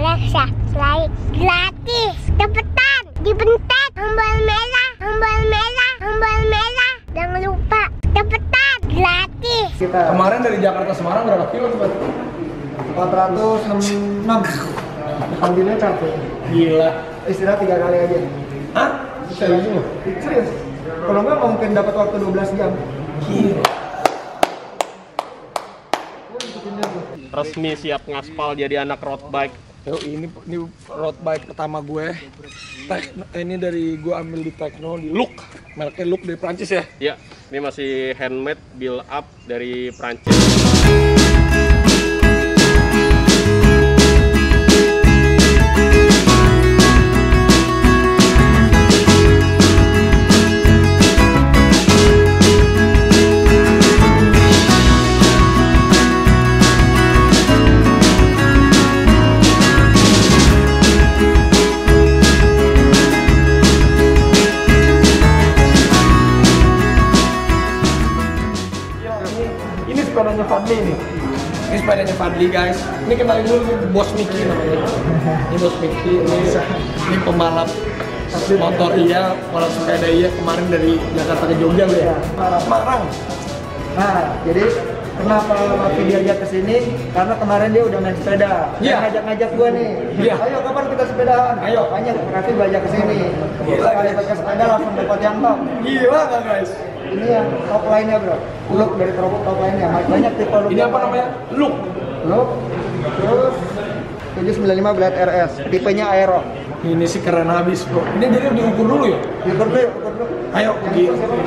subscribe gratis. Cepetan dibentak tombol merah, tombol merah, tombol merah. Jangan lupa cepetan gratis. Kemarin dari Jakarta Semarang berapa kilo Pak? 406. Panggilnya capek. Gila. Istirahat 3 kali aja. Hah? Serius lu? Serius. Kalau nggak mungkin dapat waktu 12 jam. Gila. Resmi siap ngaspal jadi anak road bike. Yo, ini road bike pertama gue. Ini dari gue ambil di Tekno di Look. Mereknya Look dari Prancis ya? Ya, ini masih handmade build up dari Prancis. Ini sepedanya Fadli nih. Ini sepedanya Fadli guys. Ini kenalin dulu Bos Mickey namanya. Ini Bos Mickey. Ini pembalap motor iya, pembalap sepeda iya kemarin dari Jakarta ke Jogja ya. Semarang. Nah, jadi kenapa Mafi diajak ke sini? Karena kemarin dia udah main sepeda. Dia ngajak-ngajak gua nih. Iya. Ayo kapan kita sepedaan? Ayo. Makanya Mafi diajak ke sini. Sekali pakai sepeda langsung dapat yang top. Gila nggak guys? Ini yang top lainnya bro. Look dari top lainnya. Banyak tipe look. Ini apa namanya? Look. Look. Terus 795 Blade RS. Tipenya Aero. Ini sih keren habis bro. Ini jadi diukur dulu ya? Diukur dulu, ukur dulu. Ayo pergi.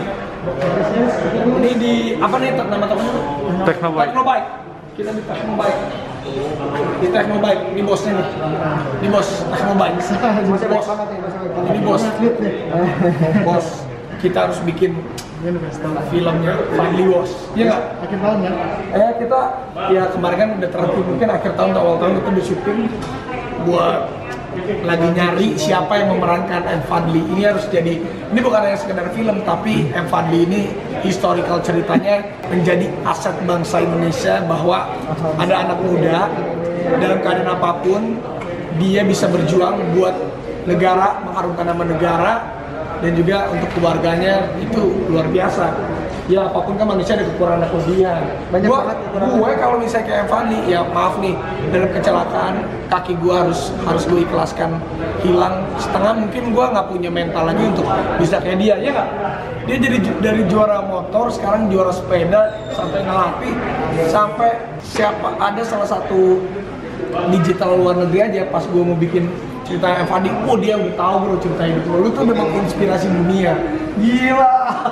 Ini di apa nih nama tokonya? Teknobike. Teknobike. Kita di Teknobike. Di Teknobike. Ini bosnya nih. Ini bos Teknobike. Bos. Ini bos. Bos. Kita harus bikin filmnya Fadli Bos. Iya nggak? Akhir tahun ya? Kita ya kemarin kan udah terhenti, mungkin akhir tahun atau awal tahun kita udah syuting buat lagi nyari siapa yang memerankan M. Fadli. Ini harus jadi, ini bukan hanya sekedar film, tapi M. Fadli ini historical ceritanya menjadi aset bangsa Indonesia, bahwa ada anak muda dalam keadaan apapun dia bisa berjuang buat negara, mengharumkan nama negara, dan juga untuk keluarganya. Itu luar biasa. Ya apapun kan manusia ada kekurangan kelebihan. Gue kalau misalnya kayak Fadli, ya maaf nih, dalam kecelakaan kaki gue harus gue ikhlaskan hilang setengah, mungkin gue nggak punya mental lagi untuk bisa kayak dia, ya nggak? Dia jadi dari juara motor sekarang juara sepeda, sampai ngelatih, sampai ada salah satu digital luar negeri aja pas gue mau bikin cerita Fadli, dia udah tahu bro cerita hidup lu tuh memang inspirasi dunia. Gila.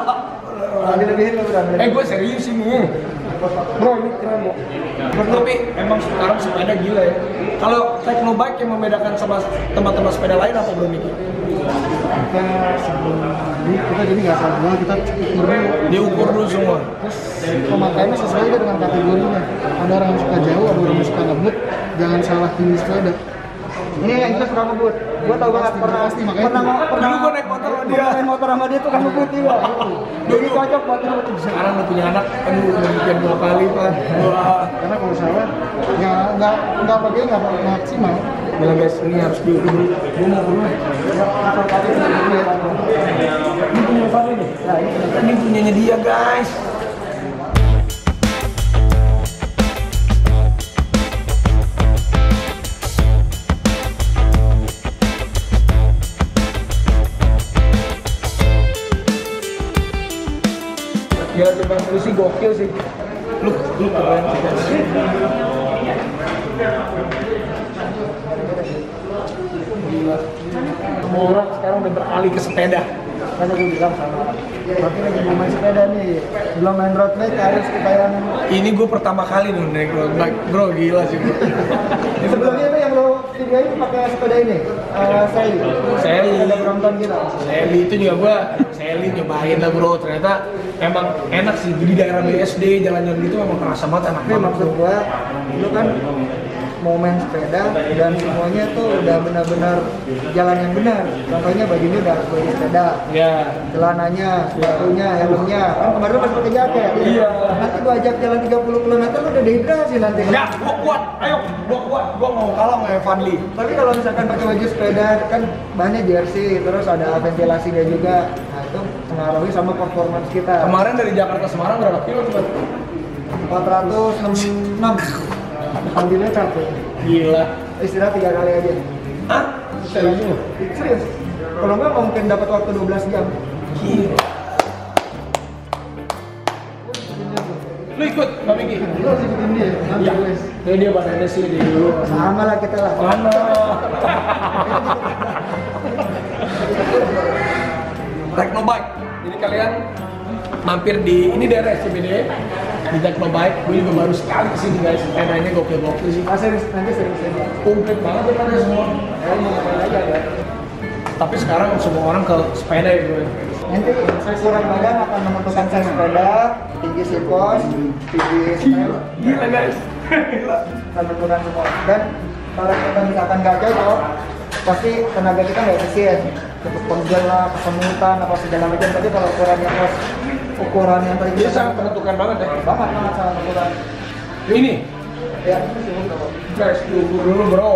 Gue serius ini. Bro, ini keren bro. Tapi emang sekarang sepeda gila ya. Kalau Teknobike yang membedakan sama teman-teman sepeda lain apa bro Miki? Kita sebelum kita jadi nggak salah jual, kita ukur dulu. Diukur dulu semua. Terus pemakaiannya sesuai dengan kategorinya. Ada orang yang suka jauh, ada orang yang suka ngebut. Jangan salah pilih sepeda. Ini yang kita suka ngebut. Gua tau banget pernah Dulu gua naik motor sama dia. Main motor sama dia tuh kan ngebut juga. Jadi cocok buat ngebut. Sekarang udah punya anak, aduh udah bikin 2 kali Pak. Karena kalau saya nggak pakai nggak maksimal. Bilang guys, ini harus diukur dulu. Gua mau dulu. Ini punya Fadli nih. Nah, ini punyanya dia guys. Ya, Bang sih gokil sih. Lu keren sih. Gila. Semua orang sekarang udah beralih ke sepeda. Karena gue bilang sama Mafi lagi mau main sepeda nih, belum main road bike harus kita yang Ini gue pertama kali nih naik road bike, bro gila sih bro. sebelumnya itu yang lo videoin pakai sepeda ini, Sally. Sepeda Brompton gitu. Sally itu juga gue, Sally nyobain lah bro, ternyata emang enak sih. Di daerah BSD, jalan-jalan gitu memang terasa banget enak Tapi banget. maksud gue, lu kan mau main sepeda dan semuanya tuh udah benar-benar jalan yang benar. Contohnya bajunya udah baju sepeda, celananya, sepatunya, helmnya. Kan kemarin pas pakai jaket. Iya. Nanti gua ajak jalan 30 km lu udah dehidrasi nanti. Ya, gua kuat. Ayo, gua kuat. Gua mau kalah sama Fadli. Tapi kalau misalkan pakai baju sepeda kan bahannya jersey, terus ada ventilasinya juga. Nah, itu mengaruhi sama performance kita. Kemarin dari Jakarta Semarang berapa kilo coba? 466. Alhamdulillah capek. Gila. Istirahat 3 kali aja. Hah? Serius? Kalau nggak mungkin dapat waktu 12 jam. Gila. Lu ikut, Mbak Miki? Lu harus ikutin dia. Iya. Dia badannya sih di dulu. Sama lah kita lah. Mana? Teknobike. Jadi kalian mampir di ini daerah SCBD di Teknobike. Gue juga baru sekali kesini guys. Sepedanya gokil-gokil sih. Serius, nanti serius aja. Komplit banget depannya semua. Mau ngapain aja kan? Tapi sekarang semua orang ke sepeda ya gue. Nanti ukuran badan akan menentukan size sepeda, tinggi sikos, tinggi stem, Gila guys. Gila. akan menentukan semua. Dan kalau kita misalkan nggak cocok, pasti tenaga kita nggak efisien. Cepet pegel lah, kesemutan, apa segala macam. Tapi kalau ukuran yang tadi Dia sangat menentukan banget ya. banget sangat ukuran. Ini Ya, guys, diukur dulu bro.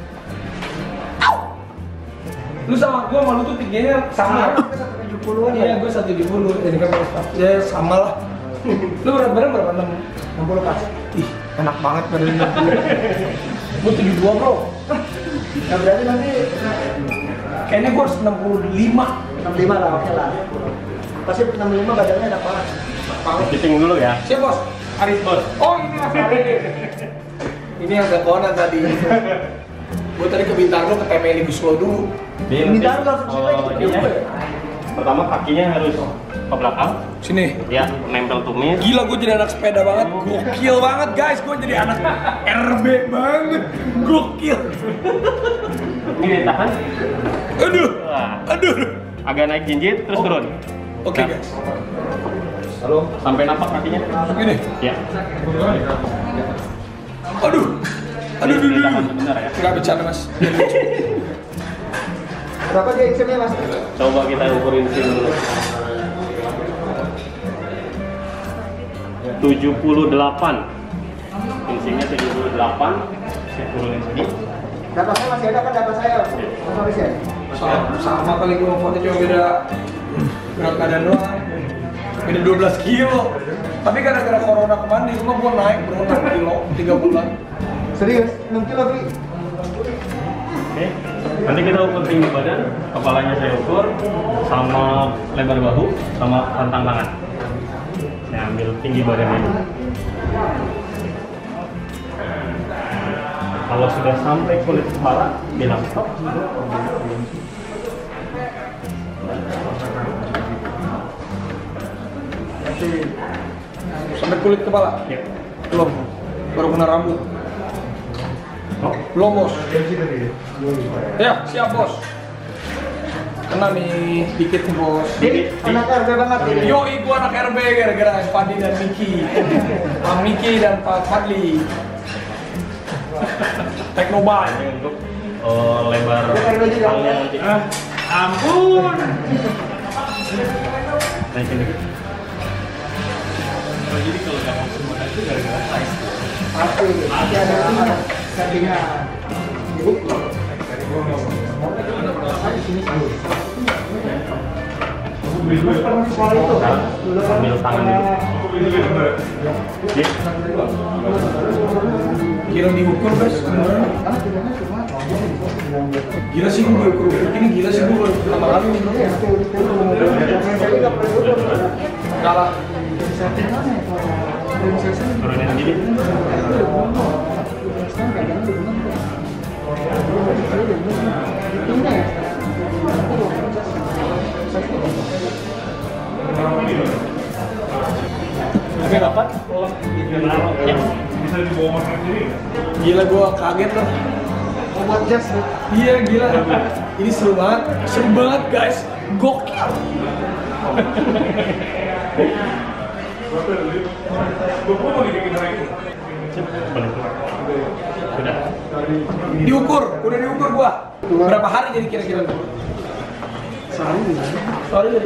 Lu sama gua malu tuh tingginya sama. 170-an Iya, ya. gue 170. Jadi kan ya sama lah. Lu berat badan berapa? 60 pas. Ih, enak banget badannya. Gue 72 bro. Nah berarti nanti Kayaknya gue harus 65. 65 lah, oke lah. Pasti 65 badannya ada apa? Fitting dulu ya. Siap bos? Aris bos. Oh ini Mas Arif. Ini yang teleponan tadi. Gue tadi ke Bintaro ke TMI Guslo dulu. Bintaro langsung sini lagi. ininya. Pertama kakinya harus ke belakang. Sini. Ya, nempel tumit. Gila gue jadi anak sepeda banget. Gokil banget guys. Gue jadi anak RB banget. Gokil. Ini ditahan. Aduh. Wah. Aduh. Agak naik jinjit terus turun. Oke Nah, guys. Halo, sampai napak kakinya. Begini. Ya. Aduh. Aduh, aduh, Ditahan aduh. sebentar ya. Enggak bercanda mas. Berapa dia inchnya mas? Coba kita ukurin sini dulu. 78. Insinya 78. Saya turunin sini. Data saya masih ada kan data saya? Mas Haris ya? Sama kali gue foto cuma beda berat badan doang. Beda 12 kilo. Tapi gara-gara corona kemarin di rumah gue naik bro 6 kilo 3 bulan. Serius? 6 kilo Bi? Oke. Nanti kita ukur tinggi badan, kepalanya saya ukur, sama lebar bahu, sama rentang tangan. Saya ambil tinggi badannya dulu. Kalau sudah sampai kulit kepala, bilang stop. Sampai kulit kepala? Ya. Belum. Baru kena rambut. Oh. Belum bos. Ya siap bos. Kena nih dikit nih bos. Ini anak RB banget ini. Yoi gua anak RB gara-gara Fadli dan Miki. Pak Miki dan Pak Fadli. Teknobike. Ini untuk lebar RB juga. tangannya nanti. Ampun. Naikin dikit. Jadi kalau nggak mau semua itu gara-gara size. Pasti. Masih ada ininya. Sampingnya. Mas pernah sekolah itu? Dulu kan Ambil tangan dulu. Jadi, Kira diukur guys. Gila sih gue diukur. Ini gila sih gue pertama kali nih bro. Kalah. turunin sendiri. Oke, dapat? Ya. Gila gue kaget loh. buat jazz. Iya gila. Ini seru banget guys. Gokil. Cep, balik. Sudah. Diukur, udah diukur gua. Berapa hari jadi kira-kira? Sehari jadi.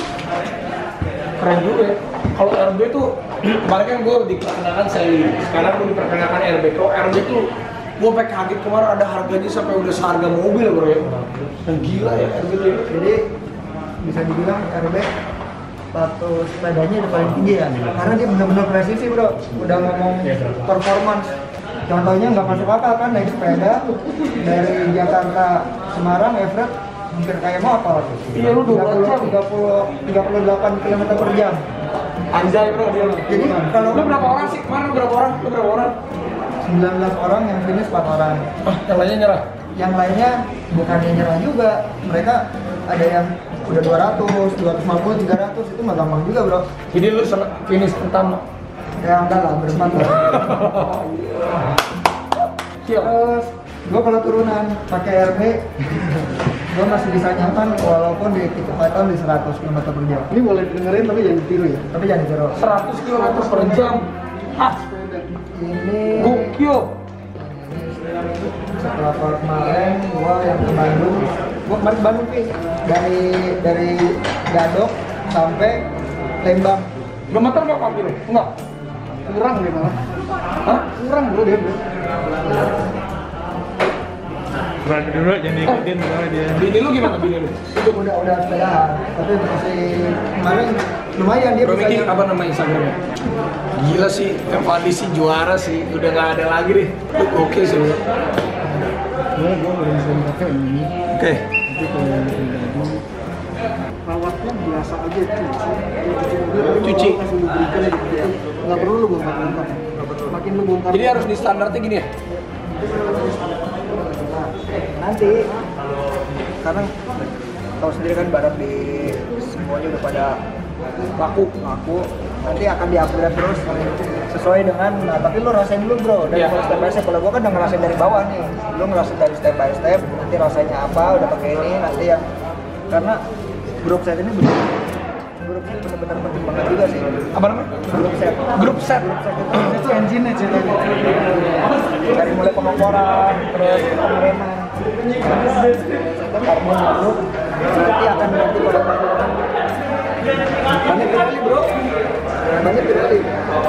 Keren juga ya. Kalau RB tuh, kemarin kan gue diperkenalkan Sally, sekarang gue diperkenalkan RB. Kalau RB tuh, gue pakai kaget kemarin ada harganya sampai udah seharga mobil bro ya. Dan gila ya RB tuh. Jadi bisa dibilang RB status sepedanya udah paling tinggi ya, karena dia benar-benar presisi bro. Udah ngomong performance. Contohnya nggak masuk akal kan naik sepeda dari Jakarta Semarang Everett hampir kayak motor. Iya lu 28 km per jam. Anjay bro dia. Jadi kalau lu berapa orang sih kemarin? Berapa orang? Lu berapa orang? 19 orang yang finish 4 orang. Ah, yang lainnya nyerah. Yang lainnya bukannya nyerah juga. Mereka ada yang udah 200, 250, 300 itu mah gampang juga bro. Jadi lu finish pertama. Ya enggak lah, berempat lah. Terus gue kalau turunan pakai RB gue masih bisa nyaman walaupun di kecepatan di 100 km per jam. Ini boleh dengerin tapi jangan ditiru ya. Tapi jangan ditiru. 100 km per jam. Ah, Ini gokil. setelah kemarin gue yang ke Bandung, gue kemarin ke Bandung sih dari Gadok sampai Lembang. Gemeter nggak kaki lu? Enggak. Kurang deh malah. Hah? Kurang bro dia bro. Berani dulu jangan diikutin soalnya dia. Bini lu gimana bini lu? Itu udah sepedahan, tapi masih kemarin lumayan dia Bro bisa Miki, jalan. apa nama Instagramnya? Gila sih, Evandi sih juara sih, udah nggak ada lagi deh. Lu oke sih lu. Gue belum bisa pakai ini. Oke. Tapi kalau yang pribadi rawatnya biasa aja Cuci. Kasih lubrikan aja gitu. Nggak perlu lu bongkar-bongkar. Makin lu bongkar. Jadi harus di standarnya gini ya? Nah, nanti karena tahu sendiri kan barang di semuanya udah pada laku, nanti akan diupgrade terus sesuai dengan, nah tapi lu rasain dulu bro dari Iya. step by step. Kalau gua kan udah ngerasain dari bawah nih, lu ngerasain dari step by step, nanti rasanya apa, udah pakai ini, nanti yang karena grup set ini benar-benar penting banget juga sih. Apa namanya? Grup set Grup set. itu engine-nya ceritanya dari mulai pengoporan terus pengereman karbon dulu nanti akan ganti pada banyak Pirelli bro, banyak Pirelli.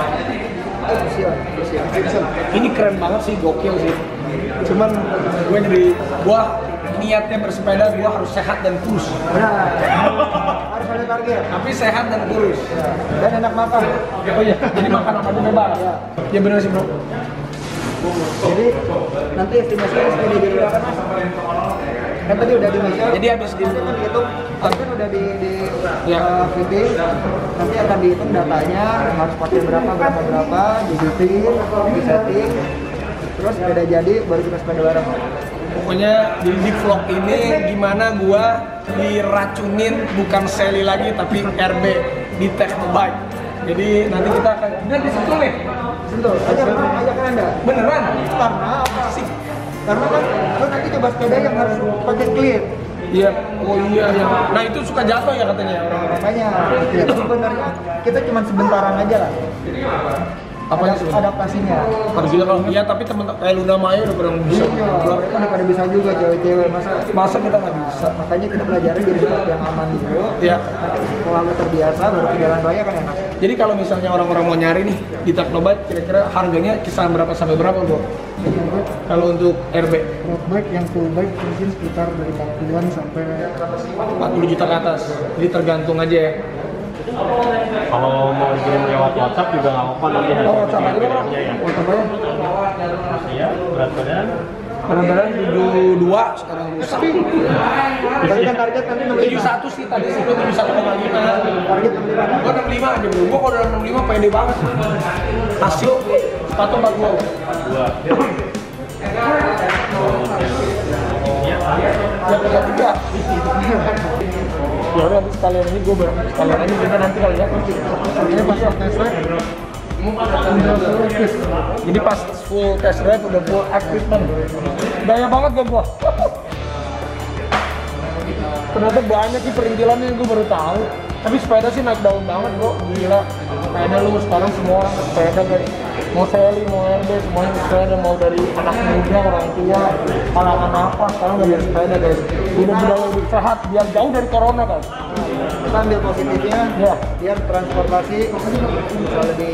Ini keren banget sih, gokil sih. Cuman gue niatnya bersepeda gue harus sehat dan kurus. Benar, harus ada target Tapi sehat dan kurus. dan enak makan. Oh iya, jadi makan apa aja bebas. Ya bener sih bro. Jadi nanti estimasinya sepeda jadi berapa mas? Kan tadi udah di measure. Jadi habis di Nanti kan dihitung, kan udah di Ya. fitting, nanti akan dihitung datanya harus pakai berapa, di setting, terus sepeda jadi baru kita sepeda bareng. pokoknya di vlog ini gimana gua diracunin bukan Sally lagi tapi RB di Technobike. Jadi nanti kita akan di situ nih. Sentuh, ajakan anda. Beneran? Karena apa? Sih. Karena kan lo nanti coba sepeda yang harus pakai clear. Iya. Oh iya ya. Nah itu suka jatuh ya katanya orang-orang. Makanya sebenarnya kita cuma sebentaran aja lah. Apanya sebenarnya? Adaptasinya. Harus juga kalau iya tapi temen-temen kayak Luna Maya udah pernah bisa. Iya, mereka udah pada bisa juga cewek-cewek, Masa kita nggak bisa? makanya kita pelajari dari tempat yang aman dulu. Iya. Nanti setelah lu terbiasa baru ke jalan raya kan enak. Jadi kalau misalnya orang-orang mau nyari nih di Technobike kira-kira harganya kisaran berapa sampai berapa bro? Kalau untuk RB Road bike yang full bike mungkin sekitar dari 40-an sampai 40 juta ke atas. Jadi tergantung aja ya. Kalau mau kirim lewat WhatsApp juga nggak apa-apa nanti Oh, WhatsApp aja bro. ya. WhatsApp aja. Iya, berat badan. Kadang-kadang 72 sekarang rusak. tadi kan target nanti 71 sih tadi sih gua 71,5. target 65. Gua 65 aja bro. Gua kalau udah 65 pede banget. Hasil sepatu 42. Ya 33. Ya udah nanti sekalian ini gue sekalian ini juga nanti kali ya. Ini pas test drive udah full fix. Jadi pas full test drive udah full equipment. Gaya banget gua. Ternyata banyak sih perintilannya yang gue baru tahu. Tapi sepeda sih naik daun banget bro, gila. Sepeda lu sekarang semua orang sepeda guys. Mau seli, mau RB, semuanya sepeda, mau dari anak muda, orang tua, kalangan apa, sekarang udah bersepeda guys. Udah budaya hidup sehat, biar jauh dari corona guys. Kita ambil positifnya, Ya. biar transportasi bisa lebih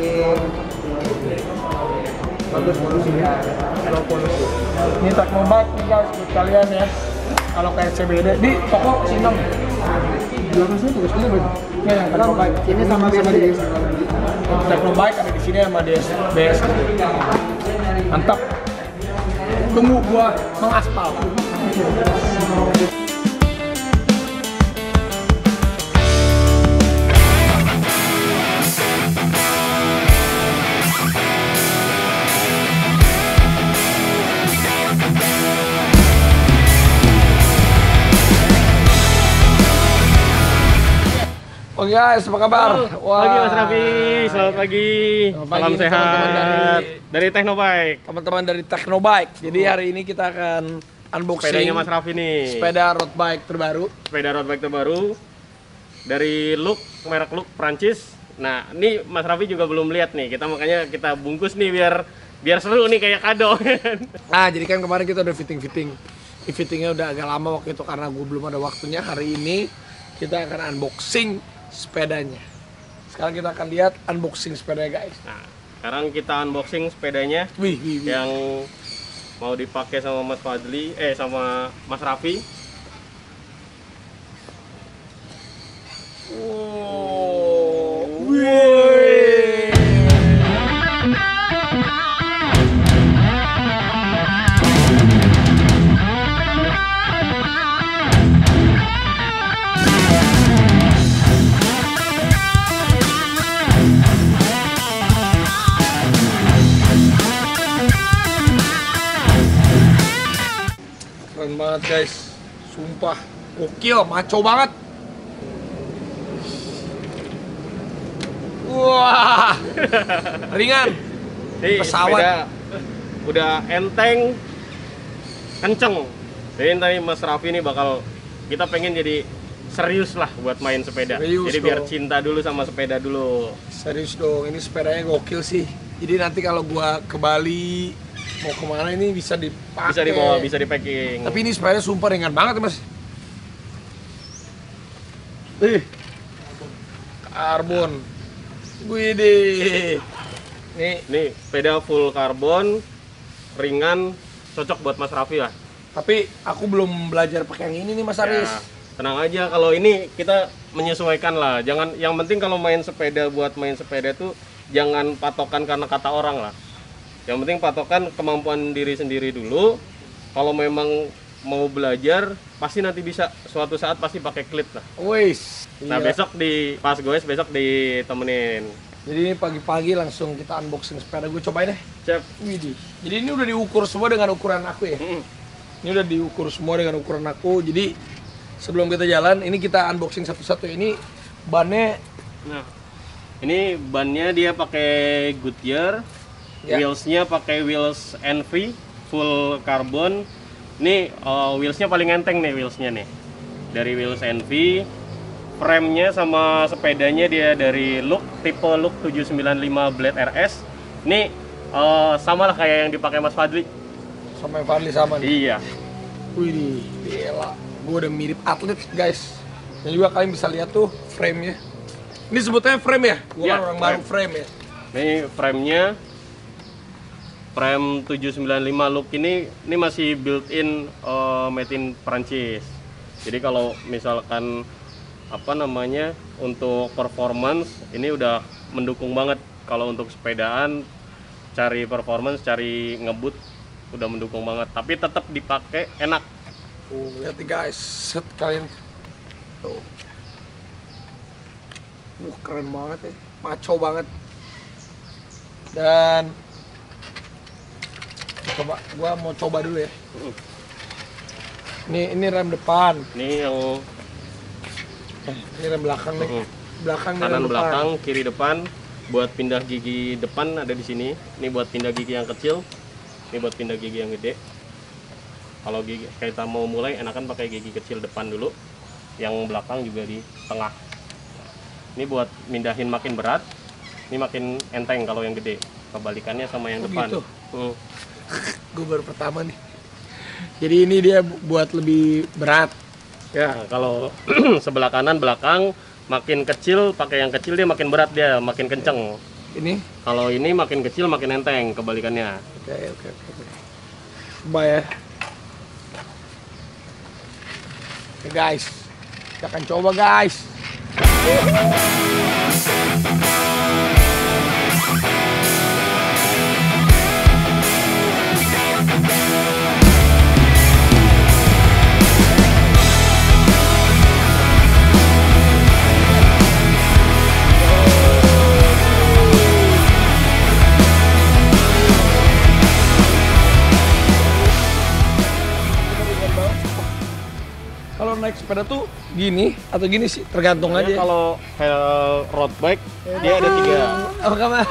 bagus polusinya, low polusi. Ini Teknobike nih guys, buat kalian ya. Kalau kayak CBD, di toko Sindang. Belakang sini tugas ini baju. Ya, yang Teknobike. Ini sama BSD. Teknobike ada di sini sama BS. Mantap. Tunggu gua mengaspal. Oke guys, apa kabar? Pagi Mas Raffi, selamat pagi. Selamat pagi, Salam teman-teman sehat dari Teknobike. Teman-teman dari Teknobike. Jadi hari ini kita akan unboxing Sepedanya Mas Raffi nih. sepeda road bike terbaru. Sepeda road bike terbaru dari Look, merek Look Prancis. Nah, ini Mas Raffi juga belum lihat nih. Makanya kita bungkus nih biar seru nih kayak kado. Nah, jadi kan kemarin kita udah fitting. Fittingnya udah agak lama waktu itu karena gue belum ada waktunya. Hari ini kita akan unboxing sepedanya. Sekarang kita akan lihat unboxing sepedanya guys. Nah, sekarang kita unboxing sepedanya Wih. yang mau dipakai sama Mas Fadli, sama Mas Raffi. Wow. Wih. Keren banget guys, sumpah gokil, maco banget. Wah, ringan. Jadi Pesawat. sepeda udah enteng, kenceng. Jadi tadi Mas Raffi ini kita pengen jadi serius lah buat main sepeda. Serius Jadi biar dong. cinta dulu sama sepeda dulu. Serius dong, ini sepedanya gokil sih. Jadi nanti kalau gua ke Bali mau kemana ini bisa dipakai. Bisa dibawa, bisa di packing. Tapi ini sepedanya sumpah ringan banget mas. Karbon. Widih. Nih sepeda full karbon, ringan, cocok buat Mas Raffi lah. Tapi aku belum belajar pakai yang ini nih Mas Aris. Ya, tenang aja, kalau ini kita menyesuaikan lah. Jangan, yang penting kalau main sepeda, buat main sepeda tuh jangan patokan karena kata orang lah. Yang penting patokan kemampuan diri sendiri dulu. Kalau memang mau belajar, pasti nanti bisa, suatu saat pasti pakai klip lah. Wis. Nah Iya. besok pas goes, besok ditemenin. Jadi ini pagi-pagi langsung kita unboxing sepeda, gue cobain deh. Cep. Widih. Jadi ini udah diukur semua dengan ukuran aku ya. Ini udah diukur semua dengan ukuran aku. Jadi sebelum kita jalan, ini kita unboxing satu-satu. Ini bannya Nah, ini bannya dia pakai Goodyear, Ya. wheelsnya pakai wheels NV full karbon. Ini wheelsnya paling enteng nih wheelsnya nih, dari wheels NV. Frame-nya sama sepedanya dia dari Look, tipe Look 795 Blade RS. Ini sama lah kayak yang dipakai Mas Fadli. sama yang Fadli sama nih. Iya. Wih, gila. Gue udah mirip atlet guys. Dan juga kalian bisa lihat tuh frame-nya. Ini sebutnya frame ya? Gue Ya, kan orang frame. baru frame ya. Ini frame-nya frame 795 Look ini masih built-in made in Prancis. Jadi kalau misalkan untuk performance ini udah mendukung banget. Kalau untuk sepedaan cari performance, cari ngebut udah mendukung banget. Tapi tetap dipakai enak. Lihat nih guys, set kalian. Tuh. Keren banget ya, maco banget. Dan gua mau coba dulu ya. Ini rem depan, Ini yang ini rem belakang nih. Belakang nih, rem kanan depan. belakang, kiri depan. Buat pindah gigi depan ada di sini. Ini buat pindah gigi yang kecil. Ini buat pindah gigi yang gede. Kalau kita mau mulai, enakan pakai gigi kecil depan dulu. Yang belakang juga di tengah. Ini buat mindahin makin berat. Ini makin enteng kalau yang gede. kebalikannya sama yang Oh, depan. gitu? Hmm. Gue baru pertama nih. Jadi ini dia buat lebih berat. Ya. Nah, kalau sebelah kanan belakang makin kecil, pakai yang kecil dia makin berat, dia makin kenceng. Ini. Kalau ini makin kecil makin enteng kebalikannya. Oke. Coba ya. Oke guys, kita akan coba guys. Kalau naik sepeda tuh gini atau gini sih, tergantung aja. Kalau road bike dia ada 3. Apa kabar?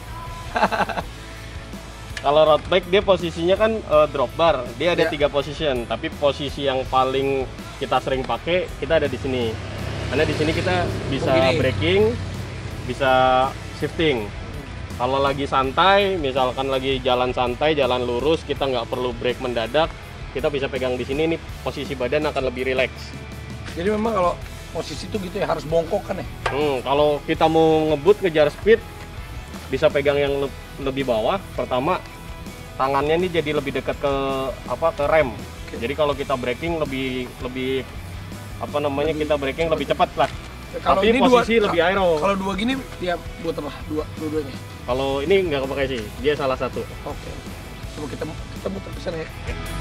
Kalau road bike dia posisinya kan drop bar, dia ada Ya. 3 position. Tapi posisi yang paling kita sering pakai kita ada di sini. Karena di sini kita bisa Begini. braking, bisa shifting. Kalau lagi santai, misalkan lagi jalan santai, jalan lurus, kita nggak perlu brake mendadak, kita bisa pegang di sini. Nih posisi badan akan lebih rileks. Jadi memang kalau posisi tuh gitu ya, harus bongkok kan ya? Kalau kita mau ngebut ngejar speed, bisa pegang yang lebih bawah. Pertama, tangannya ini jadi lebih dekat ke rem. Jadi kalau kita braking lebih kita braking lebih cepat lah. Kalau Tapi ini posisi dua, lebih aero. Kalau dua gini dia buat apa? Dua-duanya. Kalau ini nggak kepakai sih, dia salah satu. Oke. Coba kita muter ke sana ya.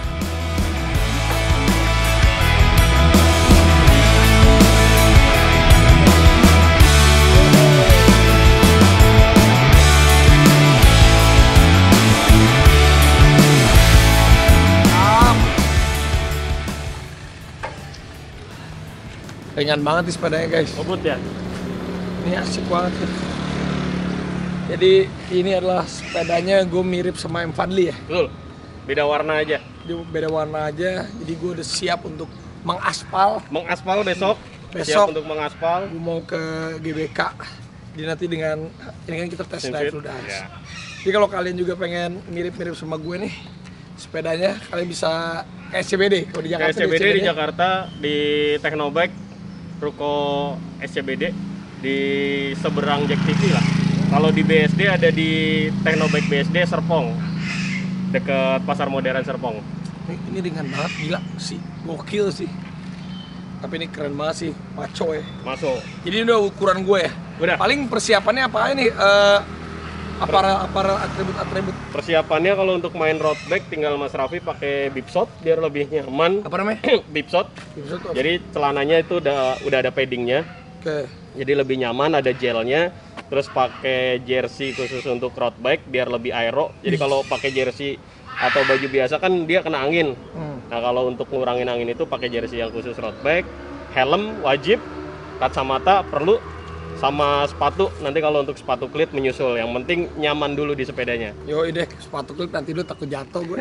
Ringan banget nih sepedanya guys. Ngebut ya. Ini asik banget nih. Jadi ini adalah sepedanya gue mirip sama M Fadli ya. Betul. Beda warna aja. Dia beda warna aja. Jadi gue udah siap untuk mengaspal. Mengaspal besok. Besok. Siap untuk mengaspal. Gue mau ke GBK. Jadi nanti dengan ini kan kita test drive dulu dah. Ya. Jadi kalau kalian juga pengen mirip-mirip sama gue nih, sepedanya kalian bisa ke SCBD. Kalau di Jakarta SCBD di Jakarta di Technobike, ruko SCBD di seberang Jack TV lah. Kalau di BSD ada di Technobike BSD Serpong, deket Pasar Modern Serpong. Ini ringan banget, gila sih, gokil sih. Tapi ini keren banget sih, maco ya. Masuk. Jadi ini udah ukuran gue ya. Udah. Paling persiapannya apa nih? Aparel atribut. Persiapannya kalau untuk main road bike tinggal Mas Raffi pakai bipshot biar lebih nyaman. Apa namanya? Bipshot. Episode tuh. Jadi celananya itu udah ada paddingnya. Oke. Jadi lebih nyaman, ada gelnya. Terus pakai jersey khusus untuk road bike biar lebih aero. Jadi kalau pakai jersey atau baju biasa kan dia kena angin. Nah kalau untuk ngurangin angin itu pakai jersey yang khusus road bike. Helm wajib, kacamata perlu, sama sepatu. Nanti kalau untuk sepatu klit menyusul. Yang penting nyaman dulu di sepedanya. Yoi deh, sepatu klit nanti lu takut jatuh gue.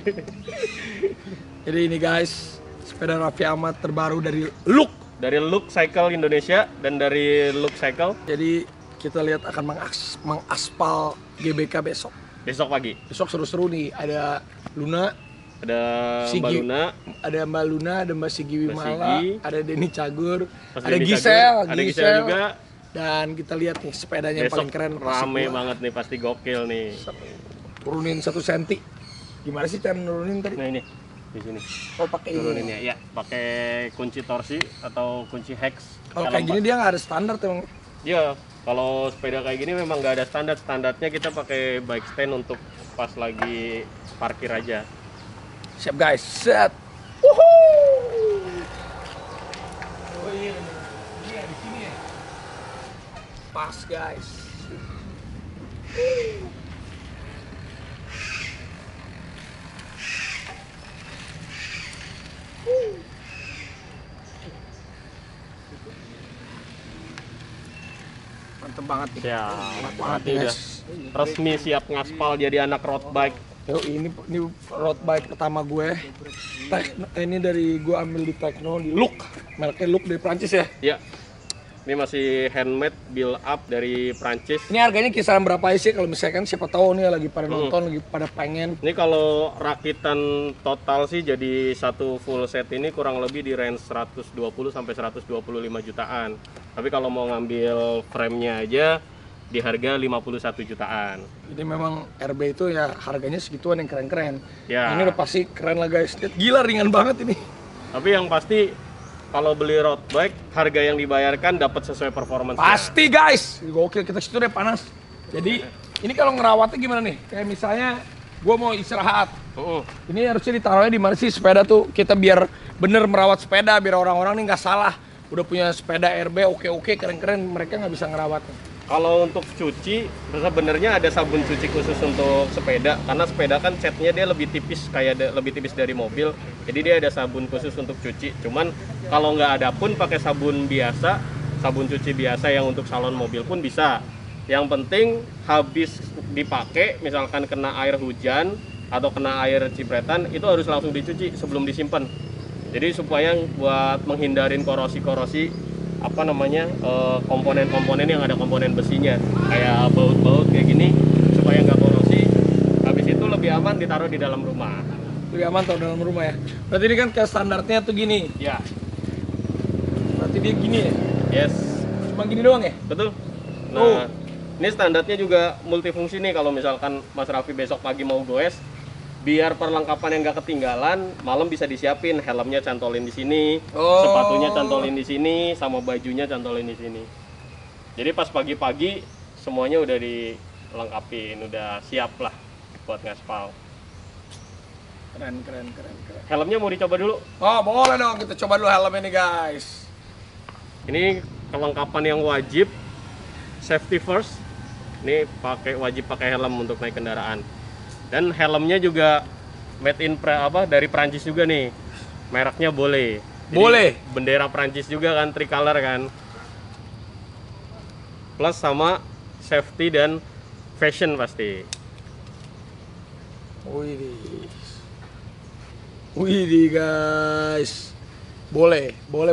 Jadi ini guys, sepeda Raffi Ahmad terbaru dari Look. Dari Look Cycle Indonesia dan dari Look Cycle Jadi kita lihat akan mengaspal GBK besok. besok pagi. Besok seru-seru nih, ada Luna, Ada Mbak Sigi. Luna, ada Mbak Luna, ada Mbak Sigi Mbak Wimala, Sigi. ada Denny Cagur, Mas ada Denny Gisel, Cagur, ada Gisel juga. Dan kita lihat nih sepedanya yang Besok paling keren. pasti rame gua banget nih, pasti gokil nih. Turunin 1 cm. Gimana sih cara nurunin tadi? Nah ini di sini Oh pakai ini. turuninnya ya, pakai kunci torsi atau kunci hex. Kalau kayak gini dia nggak ada standar tuh emang. Ya, kalau sepeda kayak gini memang nggak ada standar. Standarnya kita pakai bike stand untuk pas lagi parkir aja. Siap guys, set. Woohoo! Oh iya, ini di sini ya. Pas guys. Mantep banget nih. Ya, Enak banget berarti nih, udah guys. resmi siap ngaspal jadi anak road bike. Yo, ini road bike pertama gue. Ini dari gue ambil di Tekno di Look. Mereknya Look dari Prancis ya. Ya, Ini masih handmade build up dari Prancis. Ini harganya kisaran berapa sih kalau misalkan siapa tahu nih lagi pada nonton, lagi pada pengen. Ini kalau rakitan total sih jadi satu full set ini kurang lebih di range 120 sampai 125 jutaan. Tapi kalau mau ngambil frame-nya aja di harga 51 jutaan. Jadi memang RB itu ya harganya segituan yang keren-keren. Ya. Ini udah pasti keren lah guys. Gila ringan banget ini. Tapi yang pasti kalau beli road bike, harga yang dibayarkan dapat sesuai performance. Pasti guys. Gokil, kita situ deh panas. Jadi ini kalau ngerawatnya gimana nih? Kayak misalnya gue mau istirahat. Ini harusnya ditaruhnya di mana sih sepeda tuh? Kita biar bener merawat sepeda, biar orang-orang nih nggak salah. Udah punya sepeda RB, oke keren-keren, mereka nggak bisa ngerawatnya. Kalau untuk cuci, sebenarnya ada sabun cuci khusus untuk sepeda. Karena sepeda kan catnya dia lebih tipis, lebih tipis dari mobil. Jadi dia ada sabun khusus untuk cuci. Cuman kalau nggak ada pun pakai sabun biasa, sabun cuci biasa yang untuk salon mobil pun bisa. Yang penting habis dipakai, misalkan kena air hujan atau kena air cipretan, itu harus langsung dicuci sebelum disimpan. Jadi supaya buat menghindarin korosi-korosi komponen-komponen yang ada komponen besinya, kayak baut-baut kayak gini, supaya nggak korosi. Habis itu lebih aman ditaruh di dalam rumah. Lebih aman taruh dalam rumah ya. Berarti ini kan kayak standarnya tuh gini. Ya. Berarti dia gini ya? Yes. Cuma gini doang ya? Betul. Nah, ini standarnya juga multifungsi nih. Kalau misalkan Mas Raffi besok pagi mau goes, biar perlengkapan yang nggak ketinggalan, malam bisa disiapin. Helmnya cantolin di sini, sepatunya cantolin di sini, sama bajunya cantolin di sini. Jadi pas pagi-pagi semuanya udah dilengkapin, udah siap lah buat ngaspal. Keren. Helmnya mau dicoba dulu? Oh boleh dong, kita coba dulu helmnya nih guys. Ini kelengkapan yang wajib, safety first. Ini wajib pakai helm untuk naik kendaraan. Dan helmnya juga made in dari Prancis juga nih. Mereknya boleh. Jadi boleh. Bendera Prancis juga kan, tricolor kan. Plus sama safety dan fashion pasti. Wih guys. Boleh.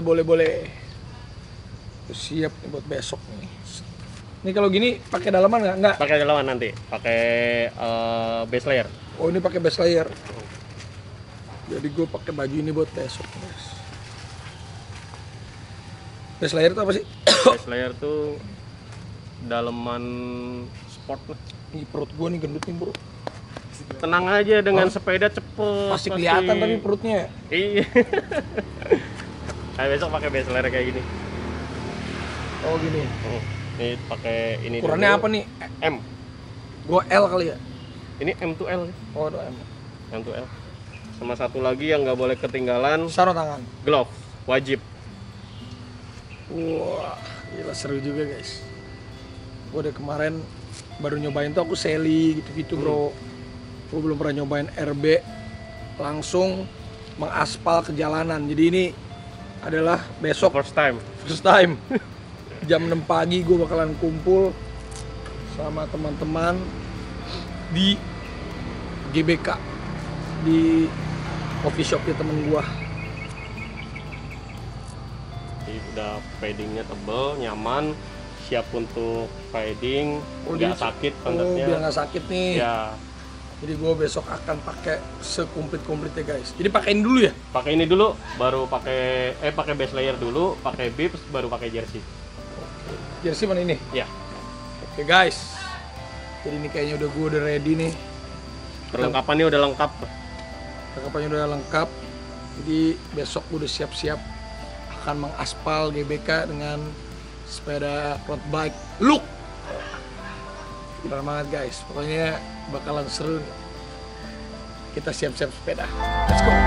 Siap nih buat besok nih. Ini kalau gini pakai dalaman nggak? Nggak. Pakai dalaman nanti. Pakai base layer. Oh ini pakai base layer. Jadi gue pakai baju ini buat besok guys. Base layer itu apa sih? Base layer tuh dalaman sport lah. Ini perut gue nih gendut nih bro. Tenang aja dengan sepeda cepet. Pasti kelihatan tapi perutnya. Iya. Kayak besok pakai base layer kayak gini. Oh gini. Ini pakai ini. Ukurannya dulu. apa nih? M. Gua L kali ya. Ini M to L. Oh, ada M. M to L. Sama satu lagi yang nggak boleh ketinggalan. Sarung tangan. Glove wajib. Wah, gila seru juga guys. Gua udah kemarin baru nyobain tuh aku seli gitu-gitu bro. Gua belum pernah nyobain RB langsung mengaspal ke jalanan. Jadi ini adalah besok First time. Jam 6 pagi gue bakalan kumpul sama teman-teman di GBK, di coffee shopnya temen gue. Udah paddingnya tebel, nyaman, siap untuk riding, nggak sakit pantatnya. Biar nggak sakit nih. Ya. Jadi gue besok akan pakai sekomplit-komplitnya guys. Jadi pakein dulu ya? Pakai ini dulu, baru pakai base layer dulu, pakai bibs, baru pakai jersey. Jersey mana ini? Ya. Oke guys. Jadi ini kayaknya gue udah ready nih. Perlengkapannya udah lengkap. Perlengkapannya udah lengkap. Jadi besok gue udah siap-siap akan mengaspal GBK dengan sepeda road bike look. Keren banget guys. Pokoknya bakalan seru nih. Kita siap-siap sepeda. Let's go.